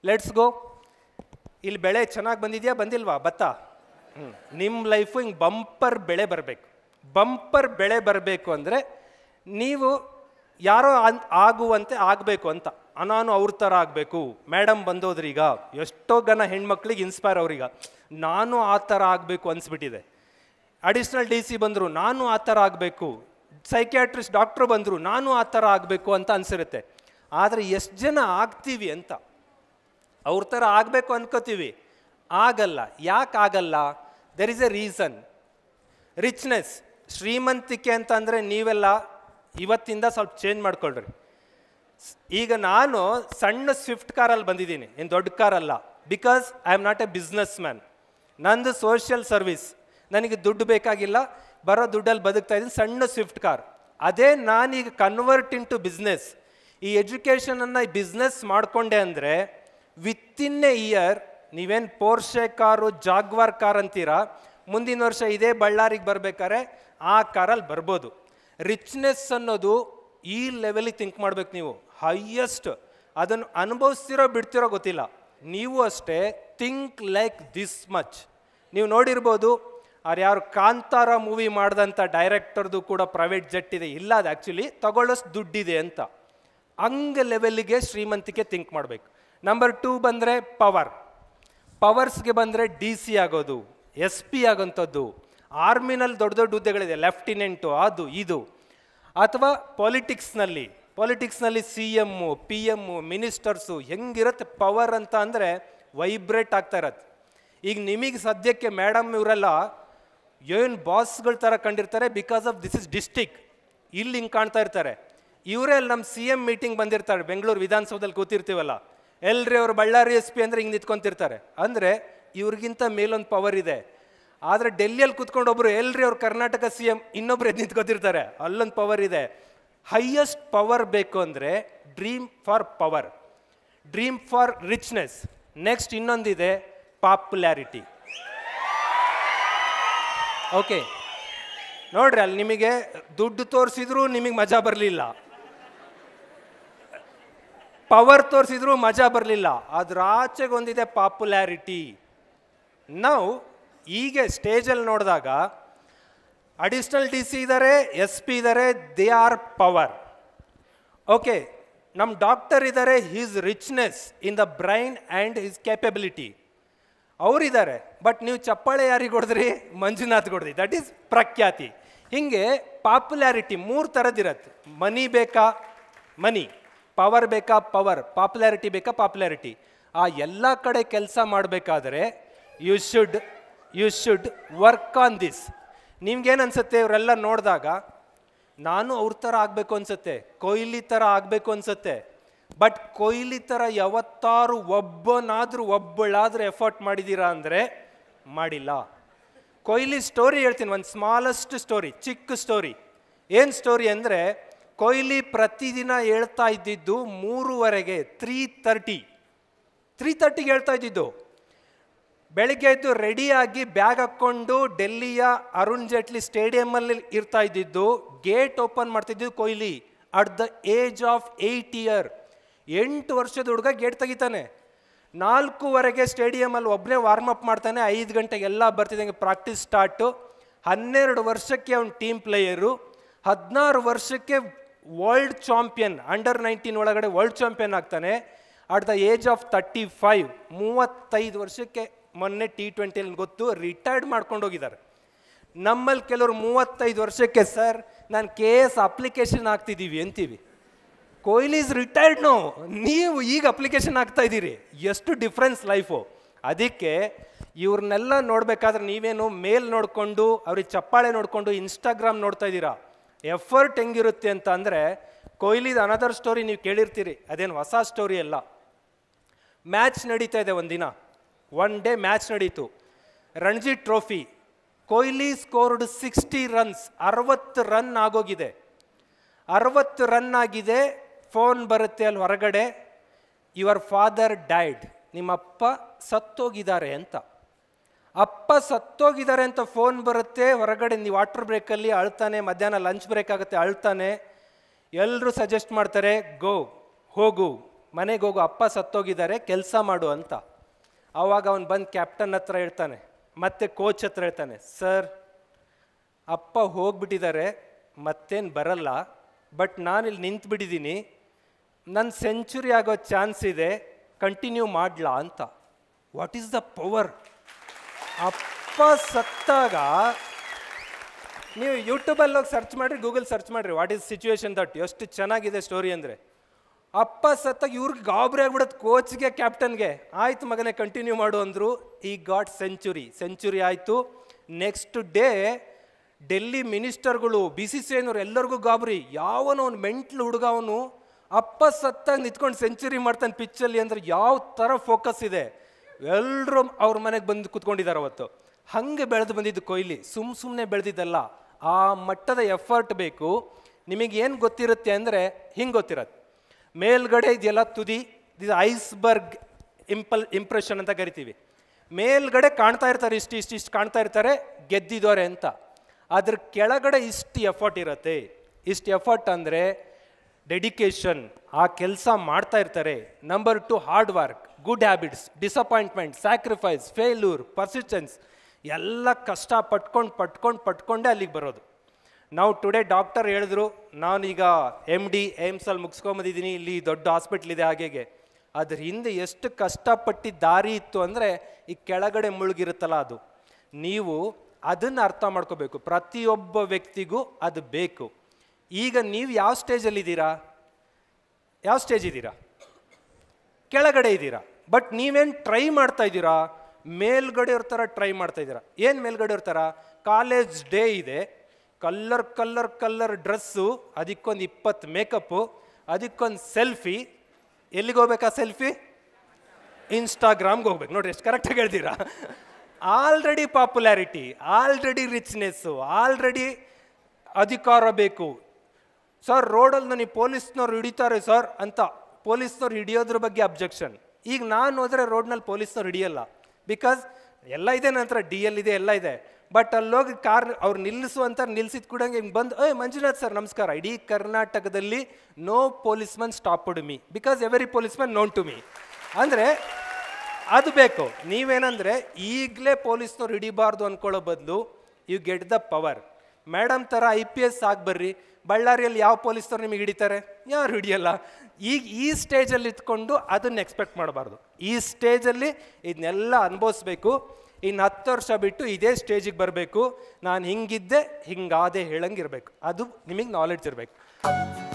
Let's go. ಇಲ್ಲಿ ಬೆಳೆ ಚೆನ್ನಾಗಿ ಬಂದಿದೆಯಾ, ಬಂದಿಲ್ವಾ ಭತ್ತ? ನಿಮ್ಮ ಲೈಫು ಹಿಂಗೆ ಬಂಪರ್ ಬೆಳೆ ಬರಬೇಕು. ಬಂಪರ್ ಬೆಳೆ ಬರಬೇಕು ಅಂದರೆ ನೀವು ಯಾರೋ ಆಗುವಂತೆ ಆಗಬೇಕು ಅಂತ. ನಾನು ಅವ್ರ ಥರ ಆಗಬೇಕು. ಮೇಡಮ್ ಬಂದೋದ್ರೀಗ ಎಷ್ಟೋ ಗನ ಹೆಣ್ಮಕ್ಳಿಗೆ ಇನ್ಸ್ಪೈರ್ ಅವ್ರೀಗ, ನಾನು ಆ ಥರ ಆಗಬೇಕು ಅನಿಸ್ಬಿಟ್ಟಿದೆ. ಅಡಿಷ್ನಲ್ DC ಬಂದರು, ನಾನು ಆ ಥರ ಆಗಬೇಕು. ಸೈಕ್ಯಾಟ್ರಿಸ್ಟ್ ಡಾಕ್ಟ್ರು ಬಂದರು, ನಾನು ಆ ಥರ ಆಗಬೇಕು ಅಂತ ಅನಿಸಿರುತ್ತೆ. ಆದರೆ ಎಷ್ಟು ಜನ ಆಗ್ತೀವಿ ಅಂತ? ಅವ್ರ ಥರ ಆಗಬೇಕು ಅನ್ಕೋತೀವಿ, ಆಗಲ್ಲ. ಯಾಕೆ ಆಗಲ್ಲ? There is a reason. Richness, ಶ್ರೀಮಂತಿಕೆ ಅಂತ ಅಂದರೆ ನೀವೆಲ್ಲ ಇವತ್ತಿಂದ ಸ್ವಲ್ಪ ಚೇಂಜ್ ಮಾಡ್ಕೊಳ್ರಿ. ಈಗ ನಾನು ಸಣ್ಣ ಸ್ವಿಫ್ಟ್ ಕಾರಲ್ಲಿ ಬಂದಿದ್ದೀನಿ, ಏನು ದೊಡ್ಡ ಕಾರಲ್ಲ. Because I am not a business man. ನಂದು ಸೋಷಿಯಲ್ ಸರ್ವಿಸ್, ನನಗೆ ದುಡ್ಡು ಬೇಕಾಗಿಲ್ಲ, ಬರೋ ದುಡ್ಡಲ್ಲಿ ಬದುಕ್ತಾ ಇದ್ದೀನಿ. ಸಣ್ಣ ಸ್ವಿಫ್ಟ್ ಕಾರ್. ಅದೇ ನಾನೀಗ ಕನ್ವರ್ಟ್ ಇನ್ ಟು ಬಿಸ್ನೆಸ್, ಈ ಎಜುಕೇಷನನ್ನು ಬಿಸ್ನೆಸ್ ಮಾಡಿಕೊಂಡೆ ಅಂದರೆ ವಿತಿನ್ ಎ ಇಯರ್ ನೀವೇನು ಪೋರ್ಷೆ ಕಾರು, ಜಾಗ್ವಾರ್ ಕಾರ್ ಅಂತೀರಾ, ಮುಂದಿನ ವರ್ಷ ಇದೇ ಬಳ್ಳಾರಿಗೆ ಬರಬೇಕಾದ್ರೆ ಆ ಕಾರಲ್ಲಿ ಬರ್ಬೋದು. ರಿಚ್ನೆಸ್ ಅನ್ನೋದು ಈ ಲೆವೆಲಿಗೆ ಥಿಂಕ್ ಮಾಡ್ಬೇಕು ನೀವು. ಹೈಯೆಸ್ಟ್ ಅದನ್ನು ಅನುಭವಿಸ್ತಿರೋ ಬಿಡ್ತಿರೋ ಗೊತ್ತಿಲ್ಲ. ನೀವು ಅಷ್ಟೇ ಥಿಂಕ್ ಲೈಕ್ ದಿಸ್ ಮಚ್. ನೀವು ನೋಡಿರ್ಬೋದು, ಅವ್ರು ಯಾರು ಕಾಂತಾರ ಮೂವಿ ಮಾಡಿದಂಥ ಡೈರೆಕ್ಟರ್ದು ಕೂಡ ಪ್ರೈವೇಟ್ ಜೆಟ್ ಇದೆ. ಇಲ್ಲ, ಅದು ಆ್ಯಕ್ಚುಲಿ ತಗೊಳ್ಳೋಷ್ಟು ದುಡ್ಡಿದೆ ಅಂತ. ಹಂಗೆ ಲೆವೆಲ್ಲಿಗೆ ಶ್ರೀಮಂತಿಕೆ ಥಿಂಕ್ ಮಾಡಬೇಕು. ನಂಬರ್ 2 ಬಂದರೆ ಪವರ್. ಪವರ್ಸ್ಗೆ ಬಂದರೆ DC ಆಗೋದು, SP ಆಗೋಂಥದ್ದು. ಆರ್ಮಿನಲ್ಲಿ ದೊಡ್ಡ ದೊಡ್ಡ ಹುದ್ದೆಗಳಿದೆ, ಲೆಫ್ಟಿನೆಂಟು, ಅದು ಇದು. ಅಥವಾ ಪಾಲಿಟಿಕ್ಸ್ನಲ್ಲಿ CM, PM, ಮಿನಿಸ್ಟರ್ಸು. ಹೆಂಗಿರುತ್ತೆ ಪವರ್ ಅಂತ ಅಂದರೆ ವೈಬ್ರೇಟ್ ಆಗ್ತಾ ಇರತ್ತೆ. ಈಗ ನಿಮಗೆ ಸದ್ಯಕ್ಕೆ ಮೇಡಮ್ ಇವರೆಲ್ಲ ಏನು ಬಾಸ್ಗಳ ಥರ ಕಂಡಿರ್ತಾರೆ, because of this is district. ಇಲ್ಲಿ ಹಿಂಗೆ ಕಾಣ್ತಾ ಇರ್ತಾರೆ. ಇವರೇ ಅಲ್ಲಿ ನಮ್ಮ CM ಮೀಟಿಂಗ್ ಬಂದಿರ್ತಾರೆ, ಬೆಂಗಳೂರು ವಿಧಾನಸೌಧದಲ್ಲಿ ಕೂತಿರ್ತೀವಲ್ಲ, ಎಲ್ರಿ ಅವ್ರು ಬಳ್ಳಾರಿ SP ಅಂದರೆ ಹಿಂಗೆ ನಿಂತ್ಕೊತಿರ್ತಾರೆ. ಅಂದರೆ ಇವ್ರಿಗಿಂತ ಮೇಲೊಂದು ಪವರ್ ಇದೆ. ಆದರೆ ಡೆಲ್ಲಿಯಲ್ಲಿ ಕೂತ್ಕೊಂಡು ಒಬ್ಬರು ಎಲ್ರಿ ಅವ್ರು ಕರ್ನಾಟಕ CM, ಇನ್ನೊಬ್ರು ಎದ್ದು ನಿಂತ್ಕೊತಿರ್ತಾರೆ, ಅಲ್ಲೊಂದು ಪವರ್ ಇದೆ. ಹೈಯೆಸ್ಟ್ ಪವರ್ ಬೇಕು ಅಂದರೆ dream for power, dream for richness. Next ಇನ್ನೊಂದಿದೆ ಪಾಪ್ಯುಲಾರಿಟಿ. ಓಕೆ, ನೋಡ್ರಿ, ಅಲ್ಲಿ ನಿಮಗೆ ದುಡ್ಡು ತೋರಿಸಿದ್ರು ನಿಮಗೆ ಮಜಾ ಬರಲಿಲ್ಲ, ಪವರ್ ತೋರಿಸಿದ್ರು ಮಜಾ ಬರಲಿಲ್ಲ. ಅದ್ರ ಆಚೆಗೊಂದಿದೆ ಪಾಪ್ಯುಲಾರಿಟಿ. ನಾವು ಹೀಗೆ ಸ್ಟೇಜಲ್ಲಿ ನೋಡಿದಾಗ ಅಡಿಷ್ನಲ್ DC ಇದ್ದಾರೆ, SP ಇದ್ದಾರೆ, ದೇ ಆರ್ ಪವರ್. ಓಕೆ, ನಮ್ಮ ಡಾಕ್ಟರ್ ಇದ್ದಾರೆ, his richness in the brain and his capability, ಅವರಿದ್ದಾರೆ. ಬಟ್ ನೀವು ಚಪ್ಪಾಳೆ ಯಾರಿಗೆ ಹೊಡೆದ್ರಿ? ಮಂಜುನಾಥ್ ಹೊಡೆದ್ರಿ. ದಟ್ ಈಸ್ ಪ್ರಖ್ಯಾತಿ. ಹೀಗೆ ಪಾಪ್ಯುಲಾರಿಟಿ 3 ಥರದ್ದಿರತ್ತೆ. ಮನಿ ಬೇಕಾ? ಮನಿ. ಪವರ್ ಬೇಕಾ? ಪವರ್. ಪಾಪ್ಯುಲಾರಿಟಿ ಬೇಕಾ? ಪಾಪ್ಯುಲಾರಿಟಿ. ಆ ಎಲ್ಲ ಕಡೆ ಕೆಲಸ ಮಾಡಬೇಕಾದ್ರೆ you should work on this. ನಿಮ್ಗೇನು ಅನ್ಸುತ್ತೆ ಇವರೆಲ್ಲ ನೋಡಿದಾಗ? ನಾನು ಅವ್ರ ಥರ ಆಗಬೇಕು ಅನ್ಸುತ್ತೆ, ಕೊಹ್ಲಿ ಥರ ಆಗಬೇಕು ಅನ್ಸುತ್ತೆ. ಬಟ್ ಕೊಹ್ಲಿ ಥರ ಯಾವತ್ತಾರು ಒಬ್ಬಳಾದರೂ ಎಫರ್ಟ್ ಮಾಡಿದ್ದೀರಾ ಅಂದರೆ ಮಾಡಿಲ್ಲ. ಕೊಹ್ಲಿ ಸ್ಟೋರಿ ಹೇಳ್ತೀನಿ, ಒಂದು ಸ್ಮಾಲೆಸ್ಟ್ ಸ್ಟೋರಿ, ಚಿಕ್ಕ ಸ್ಟೋರಿ. ಏನು ಸ್ಟೋರಿ ಅಂದರೆ, ಕೊಹ್ಲಿ ಪ್ರತಿದಿನ ಹೇಳ್ತಾ ಇದ್ದಿದ್ದು 3:30ಗೆ 3:30ಗೆ ಹೇಳ್ತಾ ಇದ್ದಿದ್ದು. ಬೆಳಿಗ್ಗೆ ಎದ್ದು ರೆಡಿಯಾಗಿ ಬ್ಯಾಗ್ ಹಾಕ್ಕೊಂಡು ಡೆಲ್ಲಿಯ ಅರುಣ್ ಜೇಟ್ಲಿ ಸ್ಟೇಡಿಯಮಲ್ಲಿ ಇರ್ತಾ ಇದ್ದಿದ್ದು. ಗೇಟ್ ಓಪನ್ ಮಾಡ್ತಿದ್ದು Kohli at the age of 8 year. 8 ವರ್ಷದ ಹುಡುಗ ಗೇಟ್ ತೆಗಿತಾನೆ. 4:15ಗೆ ಸ್ಟೇಡಿಯಮಲ್ಲಿ ಒಬ್ಬನೇ ವಾರ್ಮಪ್ ಮಾಡ್ತಾನೆ. 5 ಗಂಟೆಗೆ ಎಲ್ಲ ಬರ್ತಿದ್ದಂಗೆ ಪ್ರಾಕ್ಟೀಸ್ ಸ್ಟಾರ್ಟು. 12 ವರ್ಷಕ್ಕೆ ಅವನು ಟೀಮ್ ಪ್ಲೇಯರು. 16 ವರ್ಷಕ್ಕೆ ವರ್ಲ್ಡ್ ಚಾಂಪಿಯನ್, ಅಂಡರ್ 19 ಒಳಗಡೆ ವರ್ಲ್ಡ್ ಚಾಂಪಿಯನ್ ಆಗ್ತಾನೆ. ಅಟ್ ದ ಏಜ್ ಆಫ್ 35, 35 ವರ್ಷಕ್ಕೆ ಮೊನ್ನೆ T20 ಗೊತ್ತು ರಿಟೈರ್ಡ್ ಮಾಡ್ಕೊಂಡು ಹೋಗಿದ್ದಾರೆ. ನಮ್ಮಲ್ಲಿ ಕೆಲವರು 35 ವರ್ಷಕ್ಕೆ ಸರ್ ನಾನು KS ಅಪ್ಲಿಕೇಶನ್ ಹಾಕ್ತಿದ್ದೀವಿ ಅಂತೀವಿ. Kohli is retired. ನೀವು ಈಗ ಅಪ್ಲಿಕೇಶನ್ ಹಾಕ್ತಾ ಇದ್ದೀರಿ. ಎಷ್ಟು ಡಿಫ್ರೆನ್ಸ್ ಲೈಫು. ಅದಕ್ಕೆ ಇವ್ರನ್ನೆಲ್ಲ ನೋಡಬೇಕಾದ್ರೆ ನೀವೇನು ಮೇಲ್ ನೋಡಿಕೊಂಡು ಅವ್ರಿಗೆ ಚಪ್ಪಾಳೆ ನೋಡಿಕೊಂಡು ಇನ್ಸ್ಟಾಗ್ರಾಮ್ ನೋಡ್ತಾ ಇದ್ದೀರಾ. ಎಫರ್ಟ್ ಹೆಂಗಿರುತ್ತೆ ಅಂತ ಅಂದರೆ, ಕೊಹ್ಲಿದು ಅನದರ್ ಸ್ಟೋರಿ ನೀವು ಕೇಳಿರ್ತೀರಿ, ಅದೇನು ಹೊಸ ಸ್ಟೋರಿ ಅಲ್ಲ. ಮ್ಯಾಚ್ ನಡೀತಾ ಇದೆ ಒಂದಿನ, 1 ಡೇ ಮ್ಯಾಚ್ ನಡೀತು, Ranji trophy. Kohli scored 60 runs, 60 run ಆಗೋಗಿದೆ. 60 ರನ್ ಆಗಿದೆ. ಫೋನ್ ಬರುತ್ತೆ ಅಲ್ಲಿ ಹೊರಗಡೆ, ಯುವರ್ ಫಾದರ್ ಡೈಡ್, ನಿಮ್ಮಪ್ಪ ಸತ್ತೋಗಿದ್ದಾರೆ ಅಂತ. ಅಪ್ಪ ಸತ್ತೋಗಿದ್ದಾರೆ ಅಂತ ಫೋನ್ ಬರುತ್ತೆ ಹೊರಗಡೆ. ನೀವು ವಾಟರ್ ಬ್ರೇಕಲ್ಲಿ ಅಳ್ತಾನೆ, ಮಧ್ಯಾಹ್ನ ಲಂಚ್ ಬ್ರೇಕ್ ಆಗುತ್ತೆ ಅಳ್ತಾನೆ. ಎಲ್ಲರೂ ಸಜೆಸ್ಟ್ ಮಾಡ್ತಾರೆ, ಹೋಗು ಮನೆಗೆ ಹೋಗು, ಅಪ್ಪ ಸತ್ತೋಗಿದ್ದಾರೆ, ಕೆಲಸ ಮಾಡು ಅಂತ. ಆವಾಗ ಅವನು ಬಂದು ಕ್ಯಾಪ್ಟನ್ ಹತ್ರ ಹೇಳ್ತಾನೆ, ಮತ್ತೆ ಕೋಚ್ ಹತ್ರ ಹೇಳ್ತಾನೆ, ಸರ್ ಅಪ್ಪ ಹೋಗ್ಬಿಟ್ಟಿದ್ದಾರೆ, ಮತ್ತೇನು ಬರಲ್ಲ, ಬಟ್ ನಾನಿಲ್ಲಿ ನಿಂತುಬಿಟ್ಟಿದ್ದೀನಿ, ನನ್ನ ಸೆಂಚುರಿ ಆಗೋ ಚಾನ್ಸ್ ಇದೆ, ಕಂಟಿನ್ಯೂ ಮಾಡಲಾ ಅಂತ. What is the power? ಅಪ್ಪ ಸತ್ತಾಗ ನೀವು ಯೂಟ್ಯೂಬಲ್ಲಿ ಹೋಗಿ ಸರ್ಚ್ ಮಾಡಿರಿ, ಗೂಗಲ್ ಸರ್ಚ್ ಮಾಡಿರಿ, ವಾಟ್ ಈಸ್ ಸಿಚುವೇಶನ್ ದಟ್, ಎಷ್ಟು ಚೆನ್ನಾಗಿದೆ ಸ್ಟೋರಿ ಅಂದರೆ. ಅಪ್ಪ ಸತ್ತಾಗ ಇವ್ರಿಗೆ ಗಾಬರಿ ಆಗ್ಬಿಡೋದು ಕೋಚ್ಗೆ, ಕ್ಯಾಪ್ಟನ್ಗೆ. ಆಯ್ತು ಮಗನೇ ಕಂಟಿನ್ಯೂ ಮಾಡು ಅಂದರು. ಈ ಗಾಟ್ ಸೆಂಚುರಿ ಆಯಿತು. ನೆಕ್ಸ್ಟ್ ಡೇ ಡೆಲ್ಲಿ ಮಿನಿಸ್ಟರ್ಗಳು, BCCI ಎಲ್ಲರಿಗೂ ಗಾಬರಿ, ಯಾವನೋ ಅವ್ನು ಮೆಂಟ್ಲು ಹುಡುಗ, ಅವನು ಅಪ್ಪ ಸತ್ತಾಗ ನಿಂತ್ಕೊಂಡು ಸೆಂಚುರಿ ಮಾಡ್ತಾನೆ ಪಿಚ್ಚಲ್ಲಿ ಅಂದರೆ ಯಾವ ಥರ ಫೋಕಸ್ ಇದೆ. ಎಲ್ಲರೂ ಅವ್ರ ಮನೆಗೆ ಬಂದು ಕೂತ್ಕೊಂಡಿದ್ದಾರೆ ಅವತ್ತು. ಹಾಗೆ ಬೆಳೆದು ಬಂದಿದ್ದು ಕೊಹ್ಲಿ, ಸುಮ್ಮನೆ ಬೆಳೆದಿದ್ದಲ್ಲ, ಆ ಮಟ್ಟದ ಎಫರ್ಟ್ ಬೇಕು. ನಿಮಗೇನು ಗೊತ್ತಿರುತ್ತೆ ಅಂದರೆ ಹಿಂಗೆ ಗೊತ್ತಿರತ್ತೆ, ಮೇಲ್ಗಡೆ ಇದೆಲ್ಲ ತುದಿ, ಇದು ಐಸ್ಬರ್ಗ್ ಇಂಪ್ರೆಷನ್ ಅಂತ ಕರಿತೀವಿ. ಮೇಲ್ಗಡೆ ಕಾಣ್ತಾ ಇರ್ತಾರೆ, ಇಷ್ಟು ಕಾಣ್ತಾ ಇರ್ತಾರೆ ಗೆದ್ದಿದ್ದೋರೆ ಅಂತ. ಅದ್ರ ಕೆಳಗಡೆ ಇಷ್ಟು ಎಫರ್ಟ್ ಇರುತ್ತೆ. ಇಷ್ಟು ಎಫರ್ಟ್ ಅಂದರೆ ಡೆಡಿಕೇಶನ್, ಆ ಕೆಲಸ ಮಾಡ್ತಾ ಇರ್ತಾರೆ. Number 2 hard work, good habits, disappointment, sacrifice, failure, persistence, ಎಲ್ಲ ಕಷ್ಟ ಪಟ್ಕೊಂಡೇ ಅಲ್ಲಿಗೆ ಬರೋದು. ನಾವು ಟುಡೇ ಡಾಕ್ಟರ್ ಹೇಳಿದ್ರು, ನಾನೀಗ MD ಏಮ್ಸಲ್ಲಿ ಮುಗಿಸ್ಕೊಂಬಂದಿದ್ದೀನಿ, ಇಲ್ಲಿ ದೊಡ್ಡ ಹಾಸ್ಪಿಟ್ಲ್ ಇದೆ ಹಾಗೆಗೆ. ಅದ್ರ ಹಿಂದೆ ಎಷ್ಟು ಕಷ್ಟಪಟ್ಟಿದ್ದ ದಾರಿ ಇತ್ತು ಅಂದರೆ ಈ ಕೆಳಗಡೆ ಮುಳುಗಿರುತ್ತಲ್ಲ ಅದು. ನೀವು ಅದನ್ನು ಅರ್ಥ ಮಾಡ್ಕೋಬೇಕು. ಪ್ರತಿಯೊಬ್ಬ ವ್ಯಕ್ತಿಗೂ ಅದು ಬೇಕು. ಈಗ ನೀವು ಯಾವ ಸ್ಟೇಜಲ್ಲಿದ್ದೀರಾ? ಯಾವ ಸ್ಟೇಜ್ ಇದ್ದೀರಾ? ಕೆಳಗಡೆ ಇದ್ದೀರಾ. ಬಟ್ ನೀವೇನು ಟ್ರೈ ಮಾಡ್ತಾ ಇದ್ದೀರಾ? ಮೇಲ್ಗಡೆ ಇರ್ತಾರ ಟ್ರೈ ಮಾಡ್ತಾ ಇದ್ದೀರಾ. ಏನು ಮೇಲ್ಗಡೆ ಇರ್ತಾರ? ಕಾಲೇಜ್ ಡೇ ಇದೆ, ಕಲ್ಲರ್ ಡ್ರೆಸ್ಸು, ಅದಕ್ಕೊಂದು 20 ಮೇಕಪ್ಪು, ಅದಕ್ಕೊಂದು ಸೆಲ್ಫಿ. ಎಲ್ಲಿಗೆ ಹೋಗ್ಬೇಕಾ ಸೆಲ್ಫಿ? ಇನ್ಸ್ಟಾಗ್ರಾಮ್ಗೆ ಹೋಗ್ಬೇಕು. ನೋಡ್ರಿ ಎಷ್ಟು ಕರೆಕ್ಟಾಗಿ ಹೇಳ್ತೀರಾ. Already popularity, already richness, already ಅಧಿಕಾರ ಬೇಕು. ಸರ್ ರೋಡಲ್ಲಿ ನನಗೆ ಪೊಲೀಸ್ನವ್ರು ಹಿಡಿತಾರೆ ಸರ್ ಅಂತ, ಪೊಲೀಸ್ನವ್ರು ಹಿಡಿಯೋದ್ರ ಬಗ್ಗೆ ಅಬ್ಜೆಕ್ಷನ್. ಈಗ ನಾನು ಹೋದರೆ ರೋಡ್ನಲ್ಲಿ ಪೊಲೀಸ್ನವ್ರು ಹಿಡಿಯಲ್ಲ, ಬಿಕಾಸ್ ಎಲ್ಲ ಇದೆ, ನನ್ನ ಹತ್ರ DL ಇದೆ, ಎಲ್ಲ ಇದೆ. ಬಟ್ ಅಲ್ಲೋಗಿ ಕಾರ್ ಅವ್ರು ನಿಲ್ಲಿಸುವಂತ ನಿಲ್ಸಿದ ಕೂಡ ಹಿಂಗೆ ಬಂದು, ಮಂಜುನಾಥ್ ಸರ್ ನಮಸ್ಕಾರ. ಇಡೀ ಕರ್ನಾಟಕದಲ್ಲಿ no policeman stopped me because every policeman known to me. ಅಂದರೆ ಅದು ಬೇಕು. ನೀವೇನಂದರೆ ಈಗಲೇ ಪೊಲೀಸ್ನವ್ರು ಹಿಡಿಬಾರ್ದು ಅಂದ್ಕೊಳ್ಳೋ ಬದಲು you get the power. Madam ಥರ IPS ಆಗ್ಬರ್ರಿ. ಬಳ್ಳಾರಿಯಲ್ಲಿ ಯಾವ ಪೊಲೀಸ್ನವ್ರು ನಿಮಗೆ ಹಿಡಿತಾರೆ? ಯಾರು ಹಿಡಿಯಲ್ಲ. ಈಗ ಈ ಸ್ಟೇಜಲ್ಲಿ ಇಟ್ಕೊಂಡು ಅದನ್ನು ಎಕ್ಸ್ಪೆಕ್ಟ್ ಮಾಡಬಾರ್ದು. ಈ ಸ್ಟೇಜಲ್ಲಿ ಇದನ್ನೆಲ್ಲ ಅನುಭವಿಸ್ಬೇಕು. ಇನ್ನು 10 ವರ್ಷ ಬಿಟ್ಟು ಇದೇ ಸ್ಟೇಜಿಗೆ ಬರಬೇಕು. ನಾನು ಹಿಂಗಿದ್ದೆ ಹಿಂಗಾದೆ ಹೇಳಂಗಿರ್ಬೇಕು. ಅದು ನಿಮಗೆ ನಾಲೆಡ್ಜ್ ಇರಬೇಕು.